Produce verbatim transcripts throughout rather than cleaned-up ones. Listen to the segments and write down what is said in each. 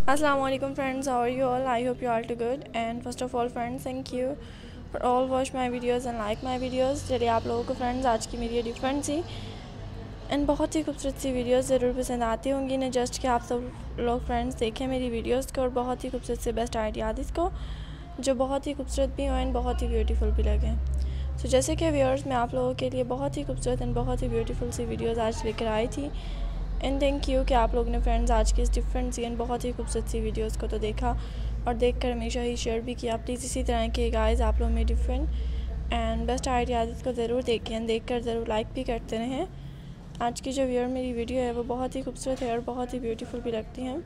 Assalamualaikum friends, how are you all? I hope you all too good. And first of all friends, thank you for all watch my videos and like my videos. चलिए आप लोगों को friends आज की मेरी different C and बहुत ही खूबसूरत सी videos ज़रूर पसंद आती होंगी ना, जस्ट कि आप सब लोग फ्रेंड्स देखें मेरी वीडियोस को और बहुत ही खूबसूरत से बेस्ट आइडियाज़ इसको जो बहुत ही खूबसूरत भी हो एंड बहुत ही ब्यूटीफुल भी लगें। सो so, जैसे कि व्यूअर्स मैं आप लोगों के लिए बहुत ही खूबसूरत एंड बहुत ही ब्यूटीफुल सी वीडियोस आज लेकर आई थी एंड थैंक यू कि आप लोगों ने फ्रेंड्स आज की इस डिफरेंट सी एंड बहुत ही खूबसूरत सी वीडियोस को तो देखा और देखकर हमेशा ही शेयर भी किया। प्लीज़ इसी तरह के गाइस आप लोग में डिफरेंट एंड बेस्ट आइडियाज़ को ज़रूर देखें एंड देखकर ज़रूर लाइक भी करते रहें। आज की जो व्यूअर मेरी वीडियो है वो बहुत ही खूबसूरत है और बहुत ही ब्यूटीफुल भी लगती हैं।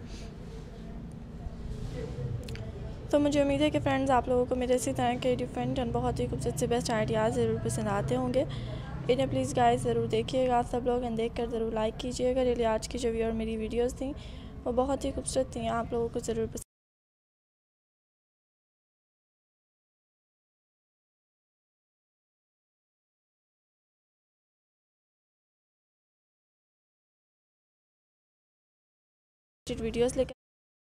तो मुझे उम्मीद है कि फ्रेंड्स आप लोगों को मेरे इसी तरह के डिफरेंट एंड बहुत ही खूबसूरत से बेस्ट आइडियाज़ ज़रूर पसंद आते होंगे। इन्हें प्लीज़ गाइस ज़रूर देखिएगा आप सब लोग एंड देख कर ज़रूर लाइक कीजिएगा। रियली आज की जो व्यूअर मेरी वीडियोस थी वो बहुत ही खूबसूरत थी, आप लोगों को ज़रूर पसंद वीडियोस लेकर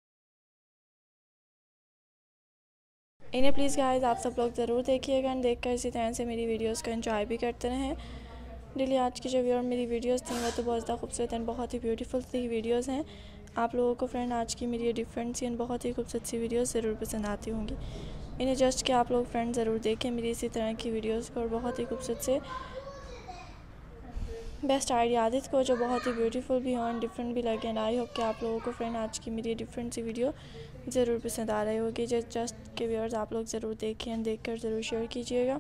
इन्हें प्लीज़ गाइस आप सब लोग ज़रूर देखिएगा एंड देखकर इसी तरह से मेरी वीडियोस को एंजॉय भी करते रहें। डेली आज की जो व्यूअर मेरी वीडियोस थी वो तो बहुत ज़्यादा खूबसूरत एंड बहुत ही ब्यूटीफुल सी वीडियोस हैं। आप लोगों को फ्रेंड आज की मेरी डिफरेंट सी एंड बहुत ही खूबसूरत सी वीडियोस ज़रूर पसंद आती होंगी। इन्हें जस्ट कि आप लोग फ्रेंड ज़रूर देखें मेरी इसी तरह की वीडियोस को और बहुत ही खूबसूरत से बेस्ट आइडियाज़ को जो बहुत ही ब्यूटीफुल भी हों एंड डिफरेंट भी लगे। एंड आई होप कि आप लोगों को फ्रेंड आज की मेरी डिफरेंट सी वीडियो ज़रूर पसंद आ रही होगी। जस्ट जस्ट के व्यूअर्स आप लोग ज़रूर देखें एंड देखकर ज़रूर शेयर कीजिएगा।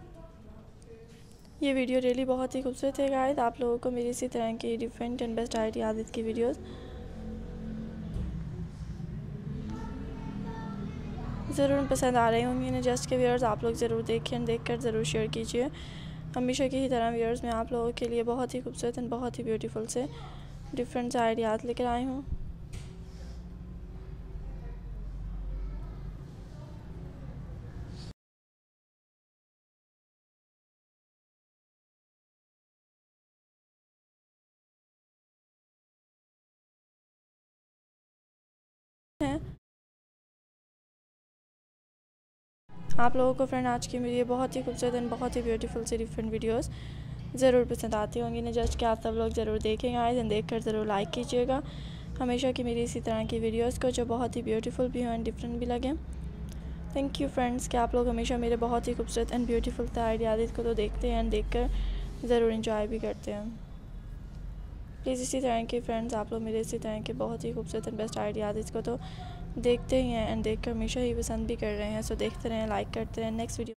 ये वीडियो रियली बहुत ही खूबसूरत है गाइस, आप लोगों को मेरी इसी तरह की डिफरेंट एंड बेस्ट आइडियाज़ की वीडियोस ज़रूर पसंद आ रही होंगी। इन्हें जस्ट के व्यूअर्स आप लोग ज़रूर देखें एंड देखकर ज़रूर शेयर कीजिए। हमेशा की ही तरह व्यूअर्स मैं आप लोगों के लिए बहुत ही खूबसूरत एंड बहुत ही ब्यूटीफुल से डिफरेंट से आइडियाज़ लेकर आई हूँ। आप लोगों को फ्रेंड आज की मेरी बहुत ही खूबसूरत एंड बहुत ही ब्यूटीफुल सी डिफरेंट वीडियोस ज़रूर पसंद आती होंगी ना, जस्ट कि आप सब लोग ज़रूर देखेंगे आए एंड देख कर ज़रूर लाइक कीजिएगा। हमेशा की मेरी इसी तरह की वीडियोस को जो बहुत ही ब्यूटीफुल भी हो एंड डिफरेंट भी लगे। थैंक यू फ्रेंड्स कि आप लोग हमेशा मेरे बहुत ही खूबसूरत एंड ब्यूटीफुल से आइडियाज़ को तो देखते हैं एंड देख कर ज़रूर इंजॉय भी करते हैं। प्लीज़ इसी तरह के फ्रेंड्स आप लोग मेरे इसी तरह के बहुत ही खूबसूरत एंड बेस्ट आइडियाज़ को तो देखते ही हैं एंड देख कर हमेशा ही पसंद भी कर रहे हैं। सो देखते रहें, लाइक करते रहें। Next video